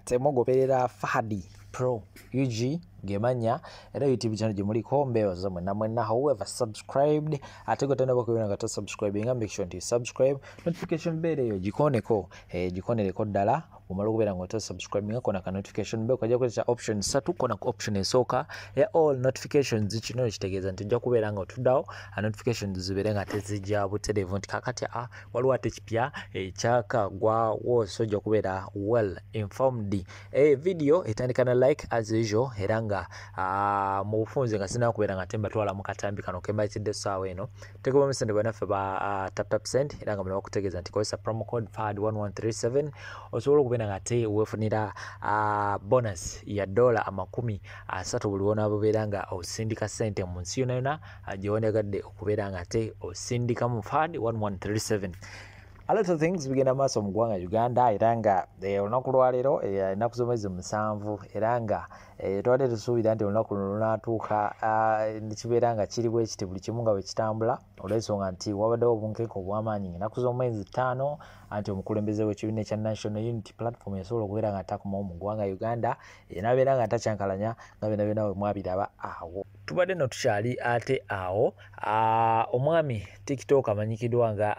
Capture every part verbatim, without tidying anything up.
temugoberera Fahadi Pro U G gemanya era YouTube channel jimuli kombe wazamwe na mwena however subscribed atego tena bakubira ngata subscribe nga make sure to subscribe notification bell yo jikoneko eh jikonere ko dala umalo kubera ngota subscribe nga kona ka notification bell kaja kweta option satu kona ku option esoka ya all notifications zikino kitegeza ntijja kubera nga otudawo a notifications zibere nga tezijja butere event kakati a waliwo ate kipya ekyaka gwa wo soja kubera well informed eh video etandikana like as usual heranga ah mu bufunze nga sina kubera nga temba twala mu katambi kano kemba kidde sawa eno teko bamsende banafe ba uh, tap tap send heranga mwana kutegeza nti kosa promo code F A D one one three seven osobola kubena nga te wefunira uh, bonus ya dola amakumi asatu buli wona boberanga osindika sente mu nsi yona yona ajione gadde okubera nga te osindika mu F A D one one three seven. A lot of things bigenda maso mugwanga Uganda eranga eh olunaku lwalero enaku zomwezi musanvu eranga eh twade tusuubira nti olunaku lunatuuka nikibeeranga kiri bwe kiti buli kimu nga bwe kitambula olw'ensonga nti wabaddewo obunkenke obw'amaanyi enaku z'omwezi ttaano anti omukulembeze w'ekibiina ekya National Unity Platform yasobola okubeera nga atakuma mu ggwanga Uganda enabeera nga atakyankalanya nga bena bena bwe mwabiraba awo tubadde no tukyali ate awo omwami TikTok amanyikidwa nga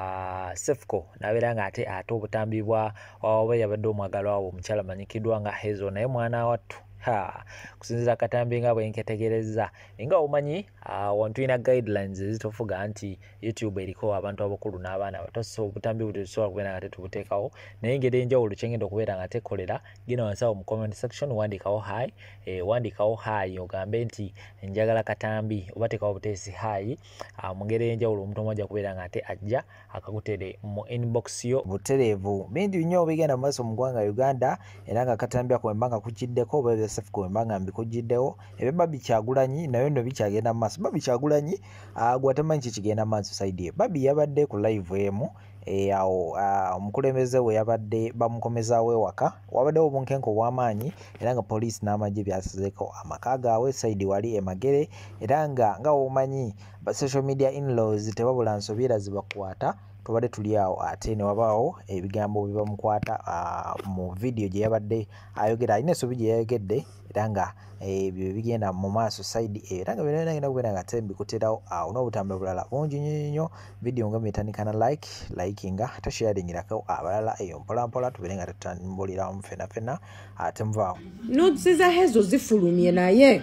Sefco nabeera nga ate ate obutambi bwa oba yabadde omwagalwa wawo omukyala amanyikidwa nga Hezo naye mwana wattu ha kusinzira akatambi nga bwe nketegereza nga omanyi wantu ina guidelines ezitofuga anti YouTube eriko abantu abakulu n'abaana bato so obutambi butesobola kubeera nga tetubuteekawo naye engeri enjawulo kyengenda okubeera nga tekolera gina wansawo mu comment section wandikawo hi eh, wandikawo hi ogambe nti njagala katambi oba tekawo buteesi hi mu ngeri enjawulo omuntu omwajja kubeera nga ate ajja akakutere mu inbox yo butereevu bintu nnyo bigenda mu maaso mu ggwanga Uganda era nga katambi ako embanga kukiddeko oba Sefco embanga mbikujjiddewo ebeba bikyagulanyi nayo nno bikyagenda mu maaso babi kyagulanyi agwa tamanyi kikigenda mu maaso side ye babi yabadde ku live emu e awo omukulembeze we yabadde bamukomezaawo ewaka wabaddewo obunkenke obw'amaanyi era nga police n'amagye byasizeko amaka gaabwe side wali emagere era nga nga omanyi ba social media in-laws tebabula nsobiira zibakwata tubadde tuli awo ate ne wabaawo ebigambo bibamukwata mu video gye yabadde ayogera alina essobi gye yayogedde era nga ebyo bigenda mu maaso side era nga bino bigenda kubeera nga tembi kuterawo awo n'obutambi bulala bungi nnyo video nga metandika na like likinga ate sharingirako abalala eyo mpola mpola tubeere nga tutambuliramu fena fena ate muvaawo notisi za Hezo zifulumye naye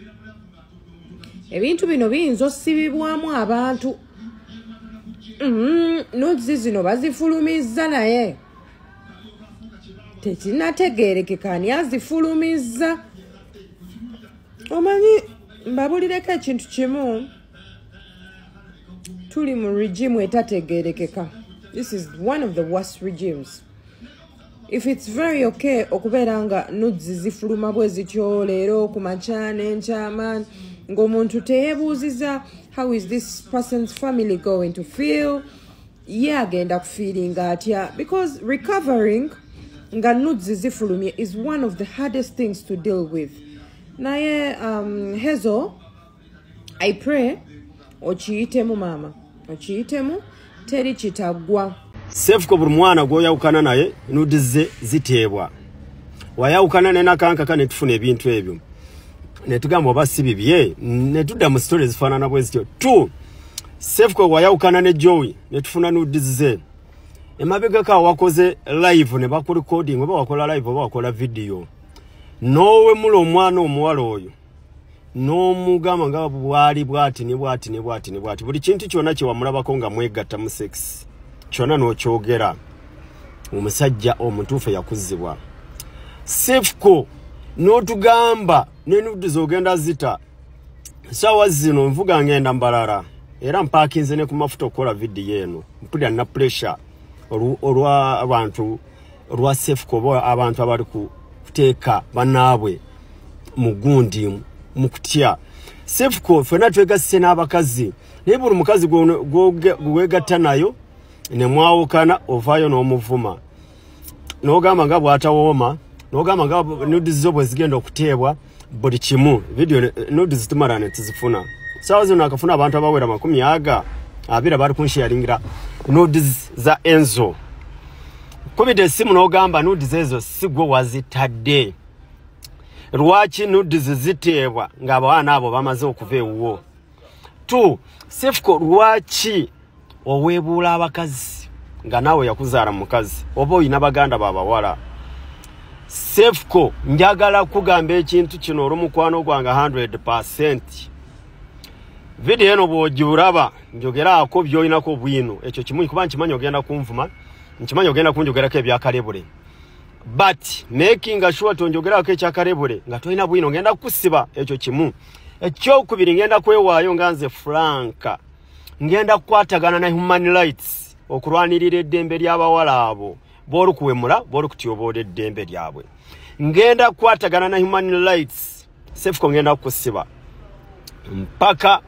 ebintu bino biyinza osibibwamu abantu Mm, notisi zino bazifulumiza naye tekinategeerekeka ani azifulumiza omanyi mbabulireko ekintu kimu tuli mu regime etategeerekeka. This is one of the worst regimes. If it's very okay okubeera nga notisi zifuluma bwe zityo leero ku makya n'enkyama ng'omuntu teyebuuziza how is this person's family going to feel? Yeah, agenda kufiiringa atya because recovering nga notisi zifulumye is one of the hardest things to deal with. Naye um, Hezo, I pray okiyitemu mama okiyitemu teri kitagwa. Sefco buli mwana gw'oyawukana naye notisi ziteebwa wayawukana ne nakankaka ne tufuna ebintu ebyo netugamba oba si bibye netudda mu stories zifaanana bwe zityo tu Sefco wayawukana ne Joey netufuna notisi ze emabegako wakoze live ne bakuli recording oba wakola live oba wakola video nowe mulo omwana omuwala oyo n'omugamba nga bwali bwati ne bwati ne bwati ne bwati buli kintu kyonna kyewamulabako nga mwegatta mu sex kyonna n'okyogera omusajja omutuufu yakuzibwa Sefco n'otugamba n'enuddizo ogenda zita sawa zino nvuga ngenda mbalala era mpakinze ne ku mafuta okukola video eno mpulira na pressure olwa abantu olwa Sefco abantu abali kuteeka banaabwe mu gundi mu kutya Sefco fena twegasse n'abakazi naye buli mukazi gwegatta nayo ne mwawukana ovaayo n'omuvuma n'ogamba nga bw'atawooma n'ogamba nga notisi zo bwe zigenda okuteebwa buli kimu video notisi tumala ne tuzifuna sawa zino akafuna abantu abawera makumi aga abira bali kunsharingira notisi za Enzo kubide essimu n'ogamba nudes ezo sigwe wazitadde. Lwaki nudes ziteebwa ng'abaana abo bamaze okuva ewuwo? Two, Sefco lwaki oweebuula abakazi nga naawe yakuzaala mukazi oba oyina baganda babawala? Sefco njagala kugamba ekintu kino olw'omukwano gwange one hundred percent. Video eno bw'ogiwulaba njogeraako by'oyinako bwino ekyo kimu kuba nkimanyi ogenda kunvuma nkimanyi ogenda kunjogerako ebyakalebule. But making sure tonjogerako ekyakalebule nga tolina bwino ngenda kusiba ekyo kimu. Ekyokubiri ngenda kwewaayo nga nze Franka ngenda kukwatagana na human rights okulwanirira eddembe ly'abawala abo b'olukuwemula b'olukutyobola eddembe lyabwe. Ngenda kukwatagana na human rights Sefco ngenda kusiba mpaka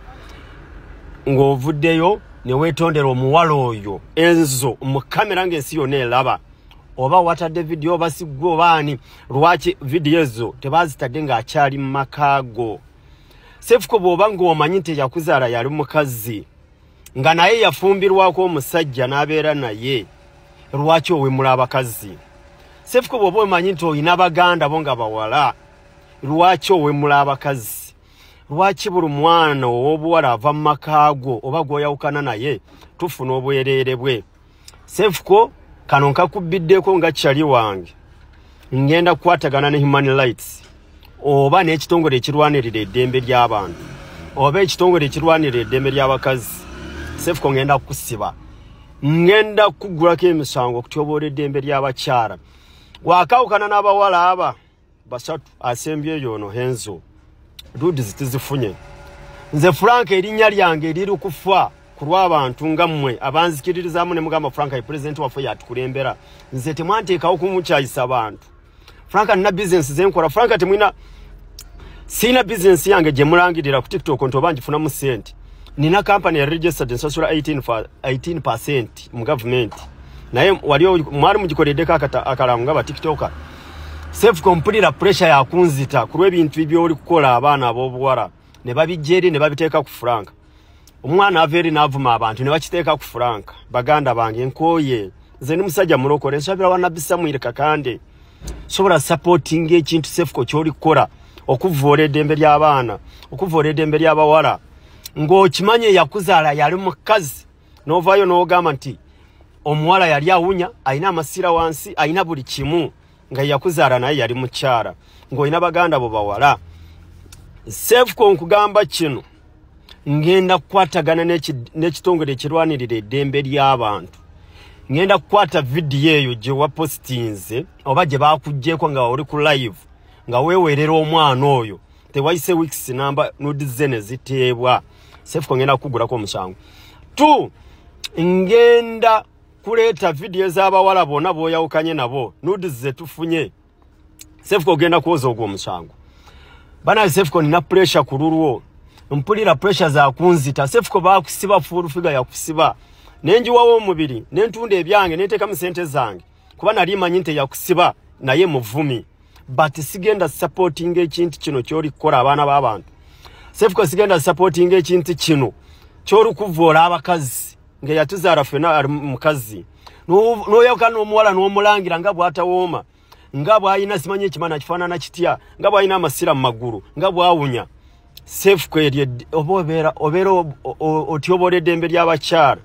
ng'ovuddeyo ne weetondera omuwala oyo Hezo mu kamera ng'ensi yonna eraba oba watadde video oba sigwe obaani lwaki video ezo tebazitadde ng'akyali mu makaago. Sefco bw'oba ng'omanyi nti yakuzaala yali mukazi nga naye yafumbirwako omusajja n'abeera naye lwaki owemula abakazi? Sefco bw'oba omanyi nti oyina baganda bo nga bawala lwaki owemula abakazi? Lwaki buli mwana ow'obuwala ava mu makaago oba gw'oyawukana naye tufuna obwereere bwe? Sefco kano nkakubiddeko nga kyali wange ngenda kukwatagana ne human rights oba n'ekitongole ekirwanirira eddembe ly'abantu oba ekitongole ekirwanirira eddembe ly'abakazi. Sefco ngenda kusiba ngenda kugulako emisango okutyoboola eddembe ly'abakyala. Wakawukana n'abawala aba basatu asembyeyo ono Hezo nudes tizifunye. Nze Franka erinnya lyange eriri kufa ku lw'abantu nga mmwe abanzikiririzaamu ne mugamba Franka ye president waffe yatukulembera. Nze temwanteekawo kumukyayisa abantu. Franka nina business zenkola. Franka temwina sina business yange gye mulangirira ku TikTok nti oba ngifunamu sente. Nina company ya registered nsasula eighteen percent mu government. Naye wali mwali mugikoleddeko akalamu nga ba TikToker. Sefco mpulira pressure ya kunzita ku lw'ebintu by'oli kukola abaana ab'obuwala ne babijjeri ne babiteeka ku Franka. Omwana aveeri n'avuma abantu ne bakiteeka ku Franka. Baganda bange nkooye nze ni musajja mulokole nsabira wa Nabbi Samuel Kakande sobola supporting ekintu Sefco ky'oli kukola okuvoola eddembe ly'abaana okuvoola eddembe ly'abawala ng'okimanye yakuzaala yali mukazi n'ovaayo n'ogamba nti omuwala yali awunya ayina amasira wansi ayina buli kimu nga yakuzaala naye yali mukyala ng'olina baganda bo bawala. Sefco nkugamba kino ngenda kukwatagana n'ekitongole ekirwanirira eddembe ly'abantu. Ngenda kukwata vidiyo eyo gye wapostinze oba gye baakuggyeko nga oli ku live nga weewerera omwana oyo tewayise weeks namba nudes ze ne ziteebwa. Sefco ngenda kugulako omusango. Two, ngenda kuleeta vidiyo z'abawala bonna b'oyawukanye nabo nudes ze tufunye. Sefco genda kwoza ogwo omusango. Bana Sefco nina pressure ku lulwo mpulira pressure za kunzita. Sefco baakusiba full figure ya kusiba nenjiwawo omubiri nentunda ebyange neteekamu sente zange kuba nali manyi nti yakusiba naye muvumi. But sigenda supporting ekintu kino ky'oli kukola abaana b'abantu. Sefco sigenda supporting ekintu kino ky'oli kuvoola abakazi nga yatuzaala ffena ali mukazi n'oyawukana n'omuwala n'omulangira nga bw'atawooma nga bw'ayina simanyi ekimana kifaanana kitya nga bw'ayina amasira mu magulu nga bw'awunya. Sefco eryo oba obeera obeera otyoboola eddembe ly'abakyala.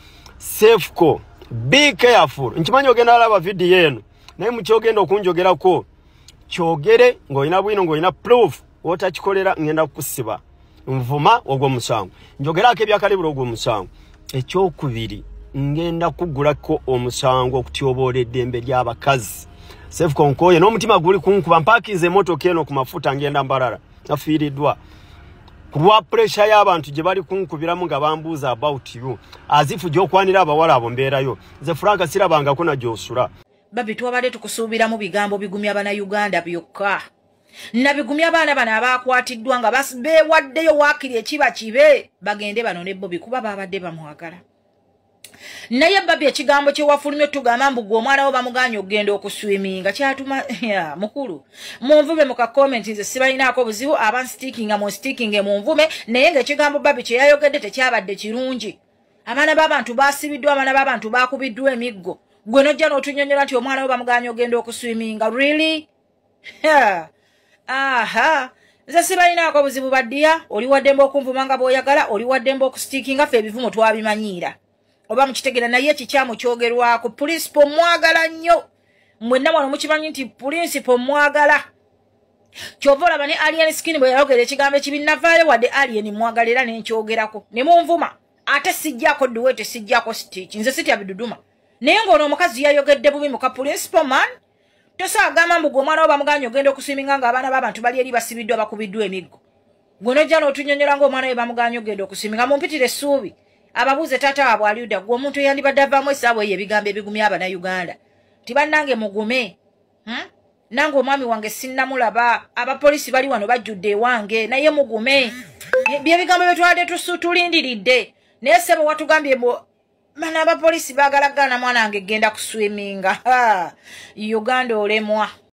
Sefco be careful. Nkimanyi ogenda alaba vidiyo eno naye mukyogenda okunjogerako kyogere ng'olina bwino ng'olina proof otakikolera ngenda kukusiba nvuma ogw'omusango njogerako ebyakalibula ogw'omusango. Ekyokubiri ngenda kugulako omusango okutyoboola eddembe ly'abakazi. Sefco nkooye n'omutima guli kunkuba mpakize emmotoka eno ku mafuta ngenda Mbarara nafiiriddwa kulwa pressure y'abantu gye bali kunkubiramu nga bambuuza about you azifu gy'okwanira abawala abo mbeerayo. Nze Franka sirabangako na gy'osula. Babi twabadde tukusuubira mu bigambo bigumya abana Uganda byokka nabigumya abaana bano abaakwatiddwa nga beewaddeyo waakiri ekiba kibe bagende bano ne Bobi kuba babadde bamwagala. Naye Babi ekigambo kye wafulumye tugamba mbu gwe omwana wo bamuganya okugenda okuswiminga kyatuma ya mukulu munvume mu ka comment nze sibalinaako buzibu aba sticking mu sticking mu nvume naye ng'ekigambo Babi kye yayogedde tekyabadde kirungi. Abaana b'abantu baasibiddwa abaana b'abantu baakubiddwa emiggo gwe nojja n'otunyonyola nti omwana we bamuganya ogenda okuswiminga. Really? Yeah. Aha. Nze sibalinaako buzibu baddiya, oli waddembe okunvuma nga bw'oyagala, oli waddembe okustiikinga, ffe ebivumo twabimanyiira. Oba mukitegera naye ekikyamu kyogerwako. Principal mwagala nnyo. Mwenna wano mukimanyi nti principal mwagala. Kyova olaba ne alien skin bwe yayogera ekigambo ekibi navaayo wadde alien mwagala era nenkyogerako. Ne munvuma. Ate sijjaako duwete sijjaako stitch. Nze sitya biduduma. Naye ng'ono omukazi yayogedde bubi muka principal man. Tosaagamba mbu gwe omwana we bamuganya ogenda okuswiminga ng'abaana b'abantu bali eri basibiddwa bakubiddwa emiggo. Gwe nojja n'otunyonyola ng'omwana we bamuganya ogenda okuswiminga. Mumpitire essuubi. Ababuuze taata waabwe ali ludda gwe omuntu eyandibadde avaamu essaawa eyo ebigambo ebigumya Abanayuganda. Tibannange mugume. Hmm? Nange omwami wange sinnamulaba. Abapoliisi bali wano bajjudde ewange naye mugume. Bye bigambo bye twadde tulindiridde. Naye ssebo watugambye mbu mana abapoliisi baagalagana mwana wange genda kuswiminga. Uganda olemwa.